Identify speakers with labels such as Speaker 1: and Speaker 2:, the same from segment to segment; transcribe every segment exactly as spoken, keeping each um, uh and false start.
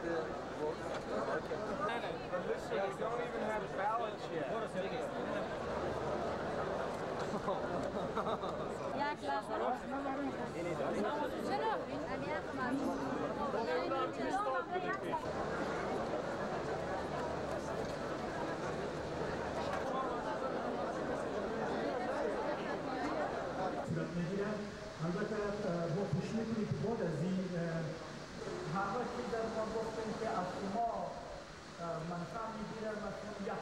Speaker 1: to vote? Okay.
Speaker 2: But listen, we don't even have ballots yet.
Speaker 3: البته با پوشش کنید که بعد از این همه چیز در ما گفتیم که از شما منفعت میگیرن مسئولیت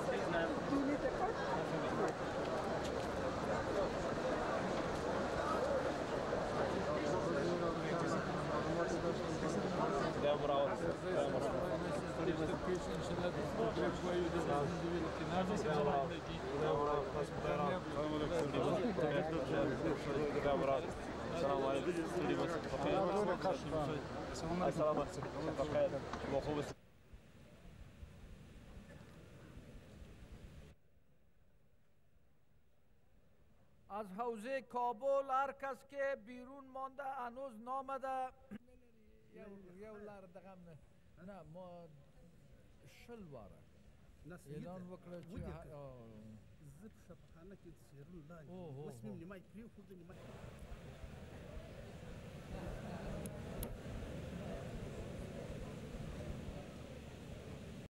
Speaker 4: از حوزه کابل هر کس که بیرون مانده هنوز نامده یو لار دغم نه ما شل واره اعلان وکړه چې
Speaker 5: زه په شفاخانه کې د څېړلو لاندې اوس مې نیمای پرېښود نیمای